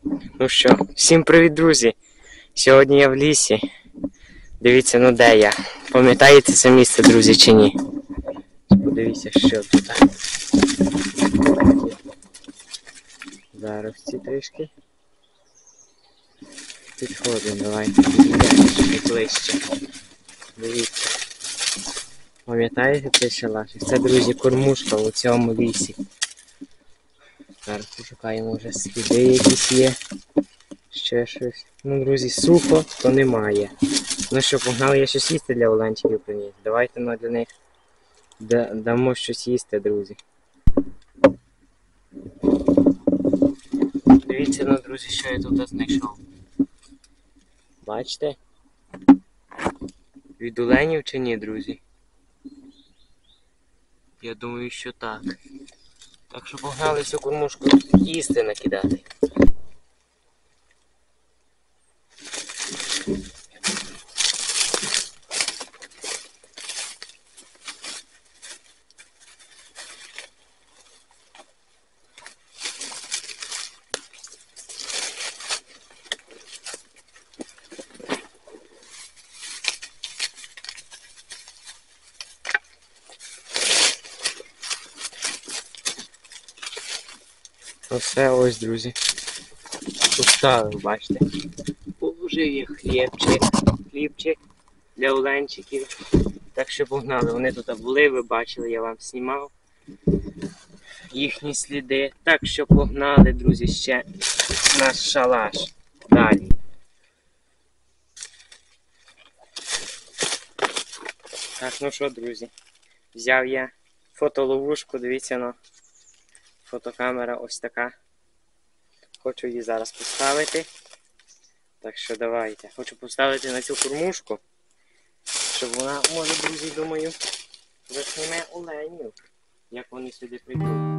Ну що, всім привіт, друзі! Сьогодні я в лісі. Дивіться, ну де я. Пам'ятаєте це місце, друзі, чи ні? Подивіться, що тут. Зараз ці трішки. Підходимо, давайте. Підійдемо ближче. Дивіться. Пам'ятаєте цей шалашик? Це, друзі, кормушка у цьому лісі. Зараз пошукаємо, вже сліди якісь є. Ще щось. Ну, друзі, сухо, то немає. Ну що, погнали, я щось їсти для оленчиків приніс. Давайте для них дамо щось їсти, друзі. Дивіться, ну, друзі, що я тут знайшов. Бачите? Від оленів чи ні, друзі? Я думаю, що так. Так що погнали цю кормушку їсти накидати. Оце ось, друзі. Поставив, бачите. Положив їх хлібчик для оленчиків. Так що погнали. Вони тут були, ви бачили, я вам знімав їхні сліди. Так що погнали, друзі, ще наш шалаш. Далі. Так, ну що, друзі, взяв я фотоловушку, дивіться, ну, фотокамера ось така. Хочу її зараз поставити. Так що давайте. Хочу поставити на цю кормушку, щоб вона, може, друзі, думаю, засніме оленів, як вони сюди прийдуть.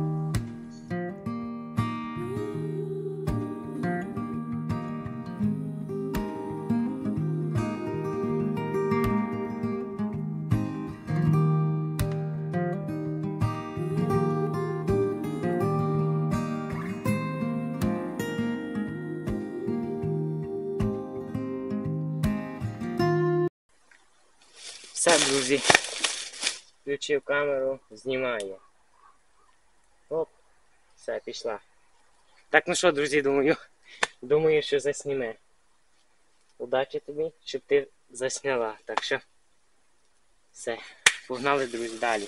Все, друзі, включив камеру, знімає. Оп, все, пішла. Так, ну що, друзі, думаю, що засніме. Удачі тобі, щоб ти засняла. Так що, все, погнали, друзі, далі.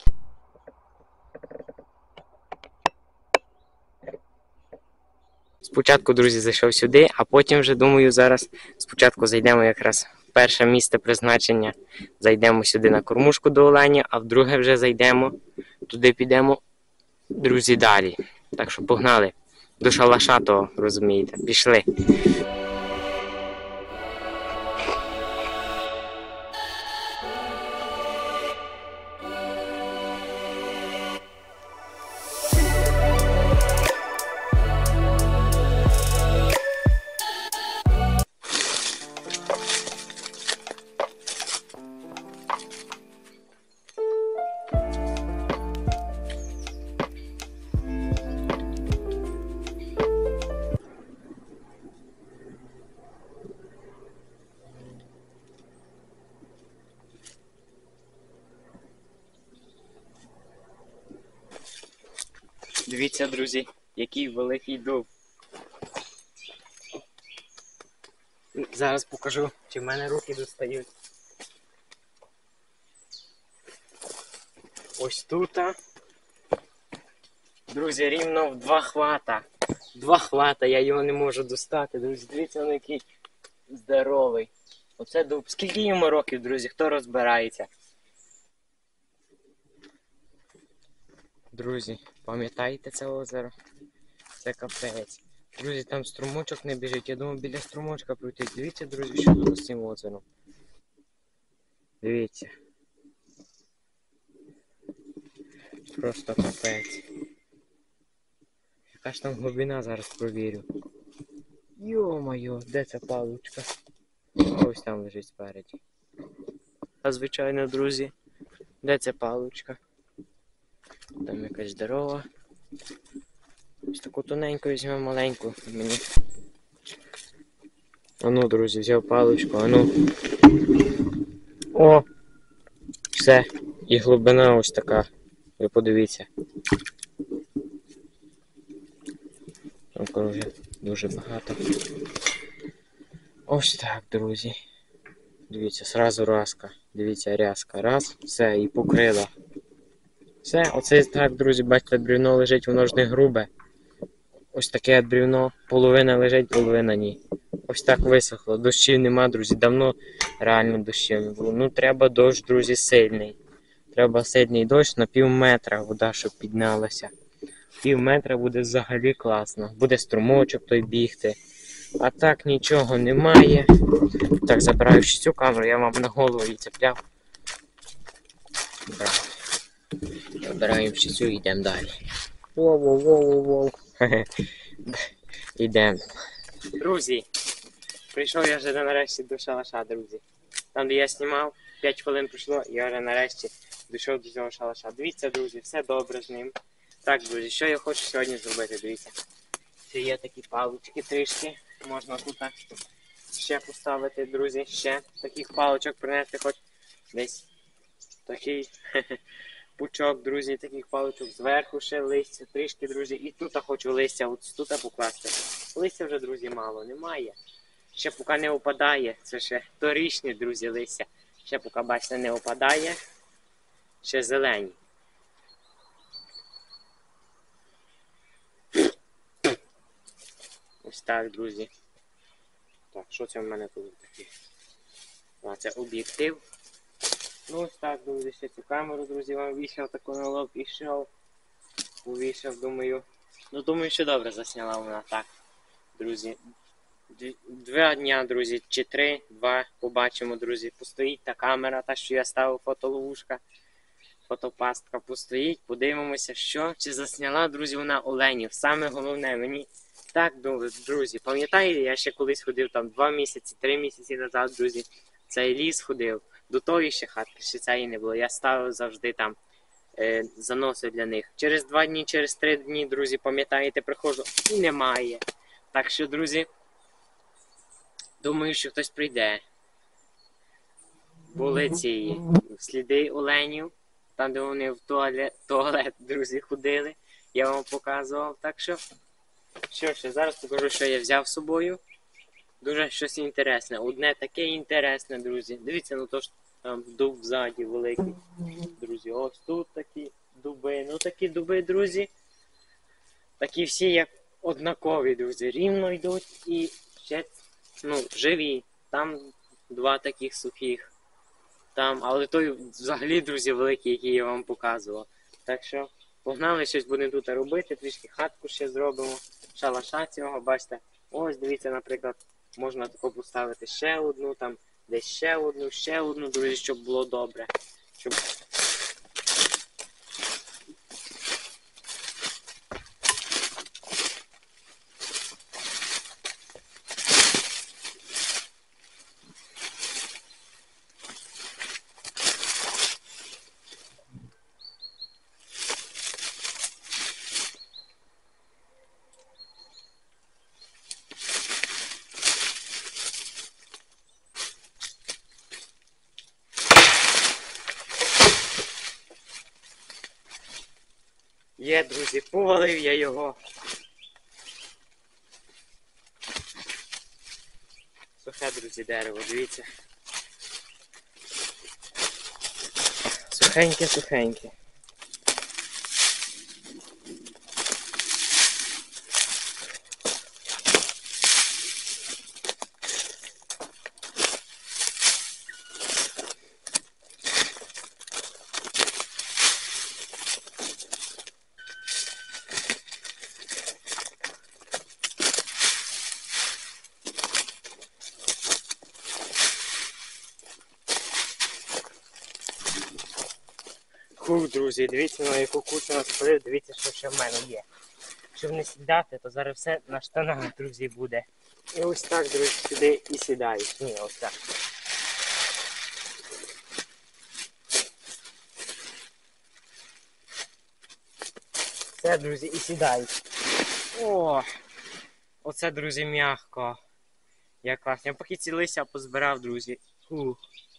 Спочатку, друзі, зайшов сюди, а потім вже, думаю, зараз спочатку зайдемо якраз в перше місце призначення. Зайдемо сюди на кормушку до оленя, а в друге вже зайдемо, туди підемо, друзі, далі. Так що погнали. До шалаша того, розумієте, пішли. Дивіться, друзі, який великий дуб. Зараз покажу, чи в мене руки достають. Ось тут, друзі, рівно в 2 хвата. 2 хвата, я його не можу достати, друзі. Дивіться, він який здоровий. Оце дуб. Скільки йому років, друзі, хто розбирається? Друзі, пам'ятаєте це озеро? Це капець. Друзі, там струмочок не біжить. Я думаю, біля струмочка пройти. Дивіться, друзі, що тут з цим озером. Дивіться. Просто капець. Яка ж там глибина, зараз провірю. Йо-моє, де ця паличка? Ось там лежить спереді. А звичайно, друзі, де ця паличка? Там якась здорова. Ось таку тоненьку візьмемо маленьку мені. Ану, друзі, взяв паличку, ану. О! Все. І глибина ось така. Ви подивіться. Там коротше дуже багато. Ось так, друзі. Дивіться, сразу разка. Дивіться, рязка. Раз, все, і покрила. Все, оце так, друзі, бачите, бревно лежить, воно ж не грубе. Ось таке бревно, половина лежить, половина ні. Ось так висохло. Дощів нема, друзі. Давно реально дощів не було. Ну треба дощ, друзі, сильний. Треба сильний дощ на пів метра вода, щоб піднялася. Пів метра буде взагалі класно. Буде струмочок той бігти. А так нічого немає. Так, забираю ще цю камеру, я вам на голову її цепляв. Забираємо ще цю і йдемо далі. Воу-воу-воу-воу. Ідемо. Друзі, прийшов я вже нарешті до шалаша, друзі. Там, де я знімав, 5 хвилин пройшло, і я вже нарешті дійшов до цього шалаша. Дивіться, друзі, все добре з ним. Так, друзі, що я хочу сьогодні зробити, дивіться. Це є такі палички трішки, можна тут ще поставити, друзі, ще таких паличок принести, хоч десь такий пучок, друзі, таких паличок. Зверху ще листя трішки, друзі, і тут хочу листя, от тут покласти. Листя вже, друзі, мало, немає. Ще поки не опадає, це ще торічні, друзі, листя. Ще поки, бачите, не опадає, ще зелені. Ось так, друзі. Так, що це в мене тут таке? А, це об'єктив. Ну ось так, друзі, ще цю камеру, друзі, вам вішав таку на лоб і йшов. Увішав, думаю. Ну, думаю, що добре засняла вона так, друзі. 2 дня, друзі, чи 3, 2, побачимо, друзі. Постоїть та камера, та, що я ставив, фотоловушка, фотопастка, постоїть, подивимося, що, чи засняла, друзі, вона оленів. Саме головне, мені так, друзі, пам'ятаєте, я ще колись ходив там 2 місяці, 3 місяці назад, друзі, цей ліс ходив. До того ще хатки, ще цієї не було. Я ставив завжди там заноси для них. Через 2 дні, через 3 дні, друзі, пам'ятаєте, приходжу і немає. Так що, друзі, думаю, що хтось прийде. Були ці сліди оленів, там, де вони в туалет, друзі, ходили. Я вам показував. Так що ще, зараз покажу, що я взяв з собою. Дуже щось інтересне. Одне таке інтересне, друзі. Дивіться, ну то ж там дуб ззаді великий. Друзі, ось тут такі дуби. Ну такі дуби, друзі. Такі всі як однакові, друзі. Рівно йдуть і ще, ну, живі. Там 2 таких сухих. Там, але той взагалі, друзі, великий, який я вам показував. Так що погнали, щось будемо тут робити. Трішки хатку ще зробимо. Шалаша цього, бачите. Ось, дивіться, наприклад, можна тако поставити ще одну, там десь ще одну, друзі, щоб було добре. Щоб... Є, друзі, повалив я його. Сухе, друзі, дерево, дивіться. Сухеньке, сухеньке. Хух, друзі, дивіться, на яку кучу нас спалив, дивіться, що ще в мене є. Щоб не сідати, то зараз все на штанах, друзі, буде. І ось так, друзі, сюди і сідають. Ні, ось так. Все, друзі, і сідають. О! Оце, друзі, м'яко. Як класно. Я поки ці листя позбирав, друзі. Фух.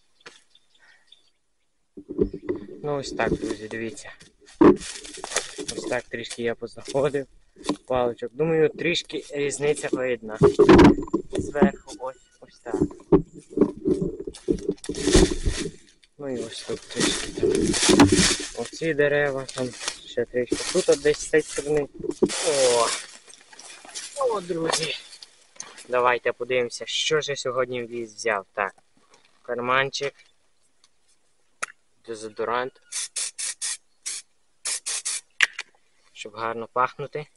Ну ось так, друзі, дивіться. Ось так трішки я познаходив паличок. Думаю, трішки різниця видна. Зверху ось так. Ну і ось тут трішки там. Оці дерева, там ще трішки. Тут десь з цієї сторони. О! О, друзі! Давайте подивимося, що ж я сьогодні в ліс взяв. Так, карманчик, дезодорант, щоб гарно пахнути.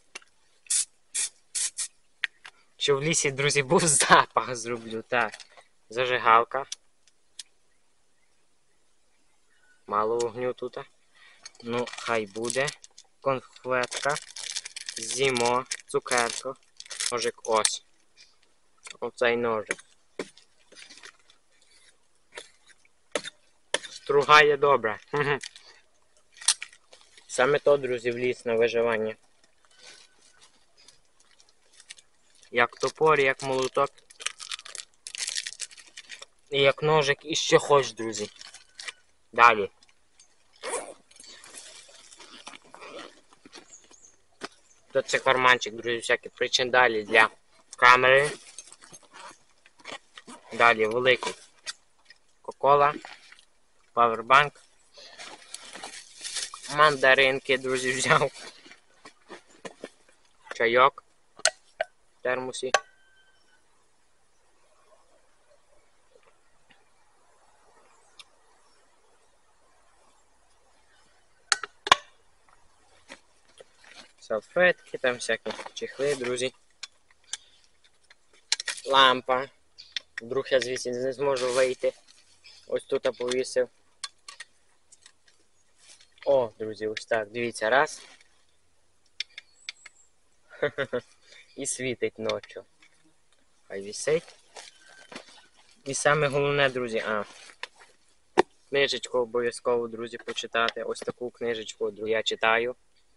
Щоб в лісі, друзі, був запах, зроблю. Так, зажигалка. Мало вогню тут. Ну, хай буде. Конфетка, зімо, цукерка, ножик ось. Оцей ножик. Стругає добре. Саме то, друзі, в ліс на виживання. Як топор, як молоток. І як ножик, і що хоч, друзі. Далі. Тут це карманчик, друзі, всякі причиндалі для камери. Далі великий. Кока-кола. Павербанк. Мандаринки, друзі, взяв. Чайок. В термосі. Салфетки, там всякі чехли, друзі. Лампа. Вдруг я звідси не зможу вийти. Ось тут повісив. О, друзі, ось так. Дивіться, раз. І світить ночі. Хай висить. І саме головне, друзі, книжечку обов'язково, друзі, почитати. Ось таку книжечку, друзі, я читаю.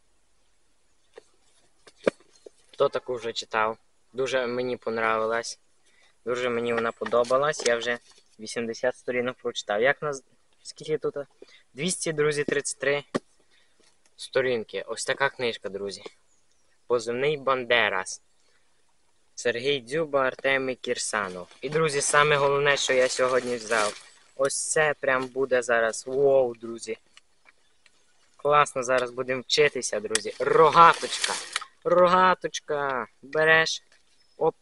Хто таку вже читав? Дуже мені понравилась. Дуже мені вона подобалась. Я вже 80 сторінок прочитав. Як нас... Скільки тут? 200, друзі, 33 сторінки. Ось така книжка, друзі. Позивний Бандерас. Сергій Дзюба, Артемій Кірсанов. І, друзі, саме головне, що я сьогодні взяв. Ось це прям буде зараз. Воу, друзі. Класно, зараз будемо вчитися, друзі. Рогаточка. Рогаточка. Береш. Оп.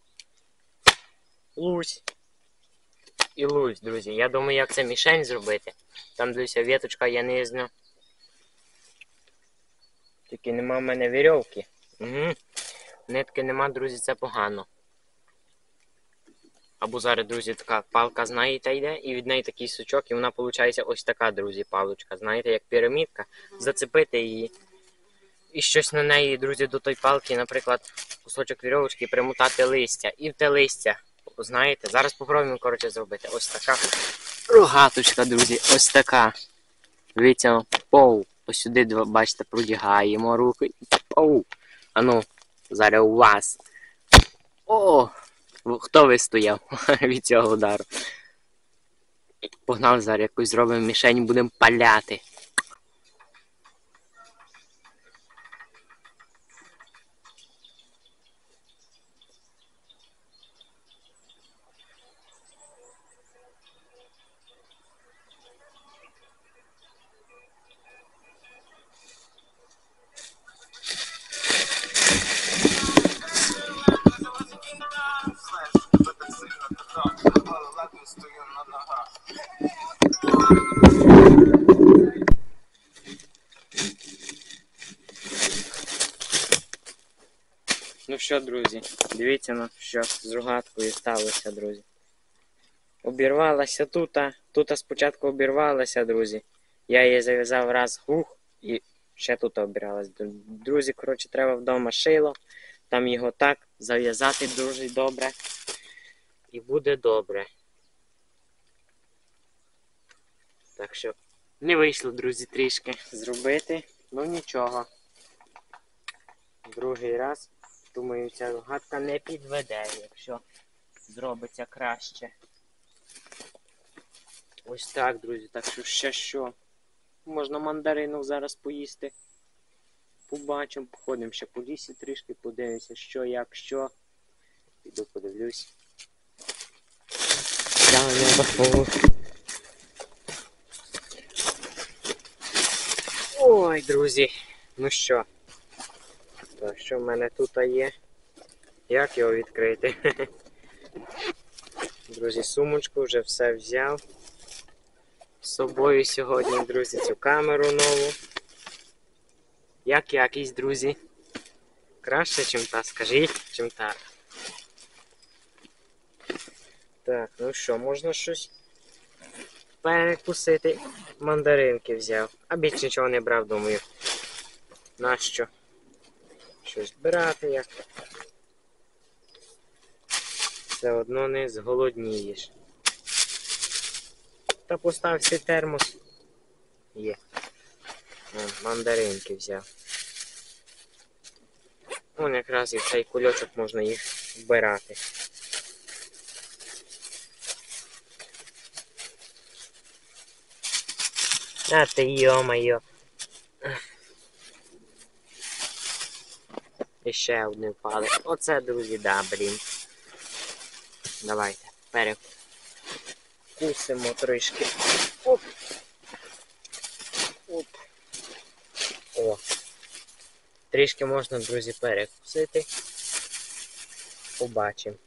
Лусь. І лусь, друзі. Я думаю, як це мішень зробити. Там, дивіться, віточка я не знаю. Тільки нема в мене вірьовки. Угу. Нитки нема, друзі, це погано. Або зараз, друзі, така палка, знаєте, йде, і від неї такий сучок, і вона виходить ось така, друзі, палочка. Знаєте, як пірамідка. Зацепити її. І щось на неї, друзі, до той палки, наприклад, кусочок вірьовочки, примотати листя. І в те листя, знаєте, зараз попробуємо, коротше, зробити. Ось така рогаточка, друзі, ось така. Дивіться, поу. Ось сюди, бачите, продягаємо руки. Поу. Ану, зараз у вас. О! Хто вистояв від цього удару? Погнали, зараз якусь зробимо мішень, будемо паляти. Ну що, друзі, дивіться, на що з рогаткою сталося, друзі. Обірвалася тут спочатку обірвалася, друзі. Я її зав'язав раз, і ще тут обірвалася. Друзі, коротше, треба вдома шило, там його так зав'язати дуже добре. І буде добре. Так що не вийшло, друзі, трішки зробити, ну нічого. Другий раз. Думаю, ця рогатка не підведе, якщо зробиться краще. Ось так, друзі. Так що ще що. Можна мандарину зараз поїсти. Побачимо, походимо ще по лісі трішки, подивимося, що, як, що. Піду подивлюсь. Ой, друзі. Ну що? То, що в мене тут є? Як його відкрити? Друзі, сумочку вже все взяв. З собою сьогодні, друзі, цю камеру нову. Як якість, друзі? Краще, чим та, скажіть, чим та. Так, ну що, можна щось перекусити? Мандаринки взяв. А більше нічого не брав, думаю. Нащо? Щось брати як? Все одно не зголоднієш. Та постав свій термос. Є. Вон, мандаринки взяв. Вон якраз і в цей кульочок можна їх вбирати. А ти, йо-моє. І ще одне впали. Оце, друзі, да, блін. Давайте, перекусимо трішки. Оп. Оп. О. Трішки можна, друзі, перекусити. Побачимо.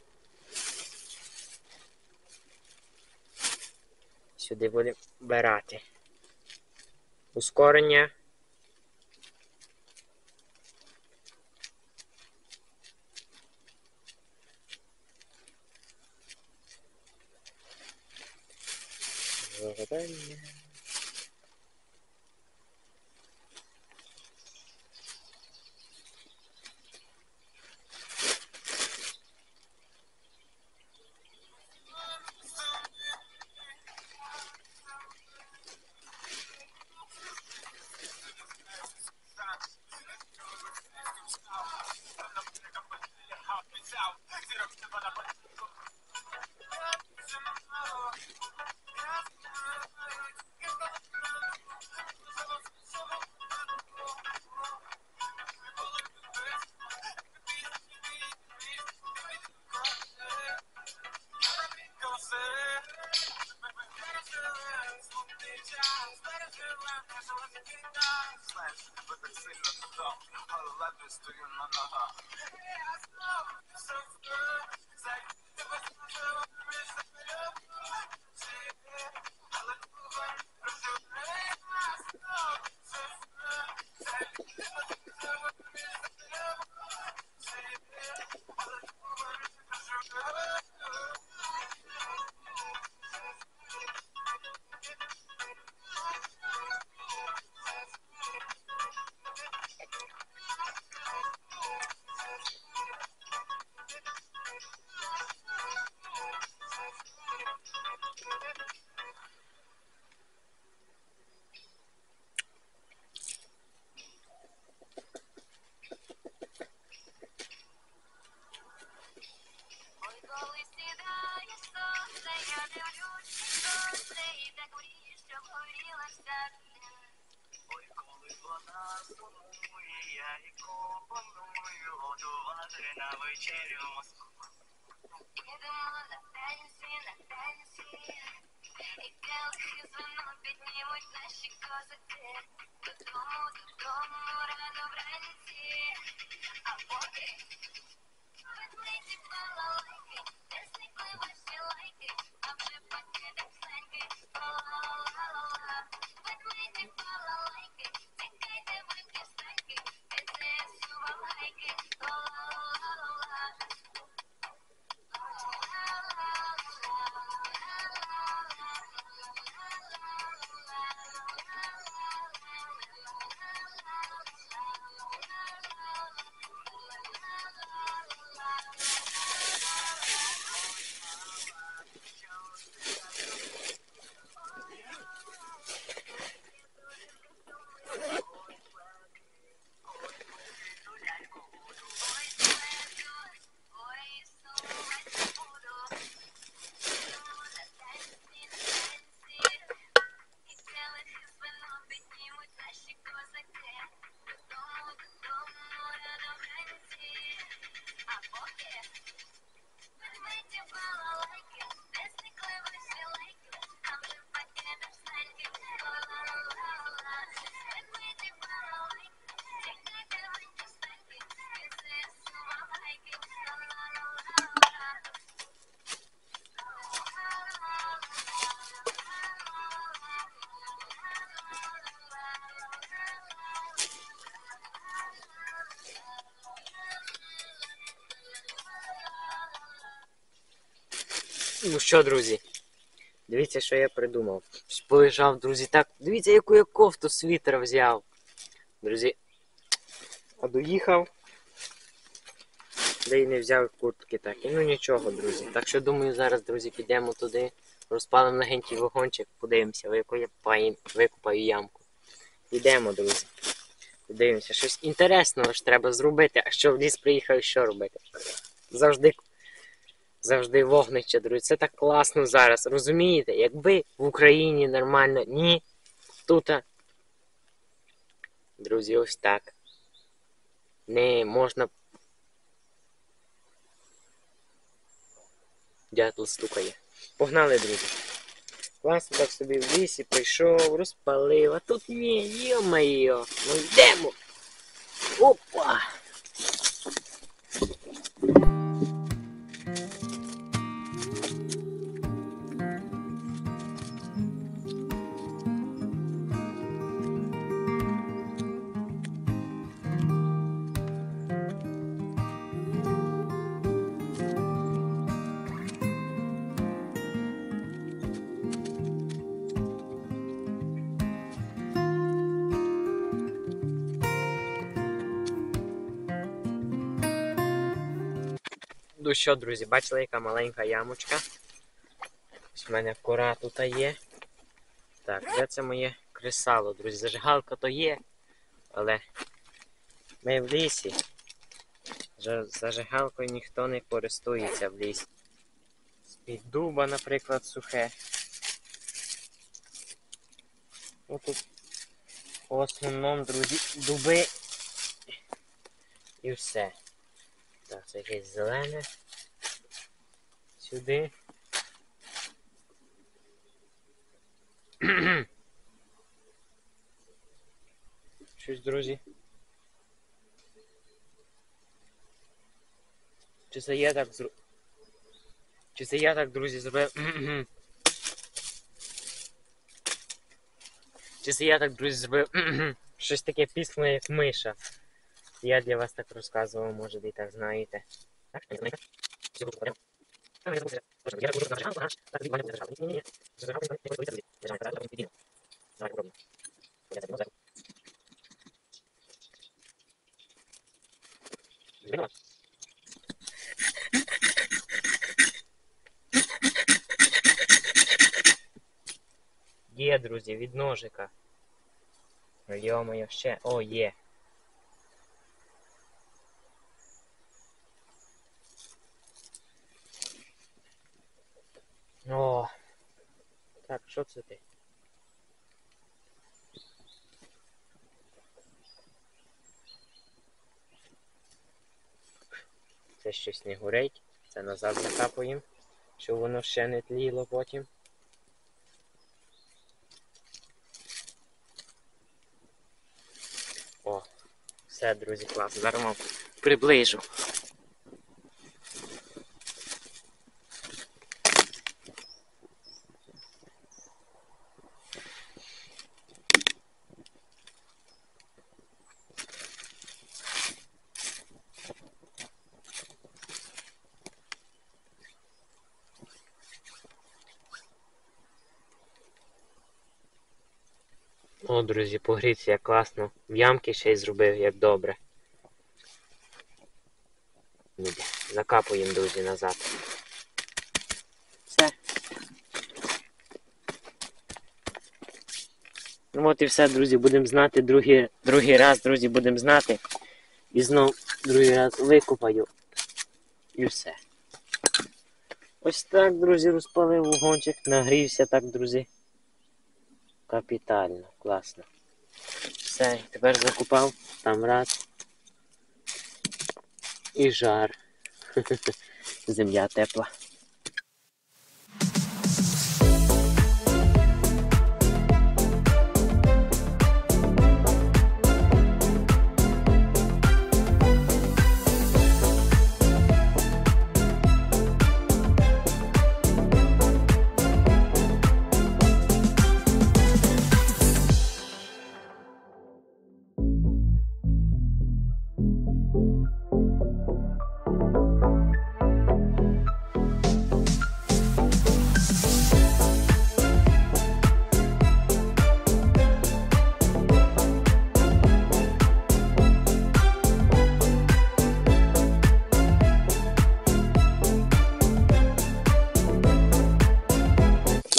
Сюди будемо брати. Ускорення. Завдання. Ну що, друзі, дивіться, що я придумав. Полежав, друзі, так. Дивіться, яку я кофту світер взяв. Друзі, а доїхав. Де й не взяв куртки так. І ну нічого, друзі. Так що думаю, зараз, друзі, підемо туди, розпалимо легенький вогончик, подивимося, викопаю ямку. Йдемо, друзі. Подивимося, щось інтересного ж треба зробити, а що в ліс приїхав, що робити? Завжди вогнище, друзі. Це так класно зараз. Розумієте? Якби в Україні нормально, ні. Тут, друзі, ось так. Не можна. Дятел стукає. Погнали, друзі. Класно так собі в лісі прийшов, розпалив, а тут ні, йо-майо. Ну йдемо. Опа! Ну що, друзі, бачили, яка маленька ямочка? Ось в мене кора тут є. Так, де це моє кресало, друзі? Зажигалка то є, але ми в лісі. Зажигалкою ніхто не користується в лісі. З-під дуба, наприклад, сухе. Ну тут в основному, друзі, дуби і все. Так, це якесь зелене. Сюди. Щось, друзі. Чи це я так друзі, зробив? Чи це я так, друзі, зробив? Щось таке піскне, як миша. Я для вас так розказував, може, і так знаєте. Так, що не Є, друзі, від ножика. Йо-моє, ще. О, є. О. Так, що це ти? Це щось не горить. Це назад закапуємо, щоб воно ще не тліло потім. О, все, друзі, клас. Зараз вам приближу. О, друзі, погріться, як класно. В ямки ще й зробив, як добре. Закапуємо, друзі, назад. Все. Ну от і все, друзі, будемо знати. Другий раз, друзі, будемо знати. І знов другий раз викопаю. І все. Ось так, друзі, розпалив вогончик, нагрівся так, друзі. Капітально, класно. Все, тепер закупав, там раз. І жар. Земля тепла.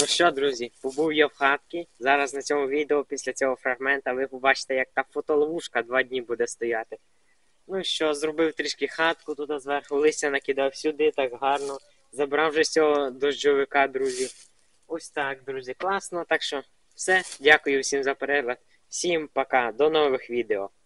що, друзі, побув я в хатці. Зараз на цьому відео, після цього фрагмента, ви побачите, як та фотоловушка 2 дні буде стояти. Ну що, зробив трішки хатку тут зверху, листя накидав сюди, так гарно. Забрав вже з цього дощовика, друзі. Ось так, друзі, класно. Так що все, дякую всім за перегляд. Всім пока, до нових відео.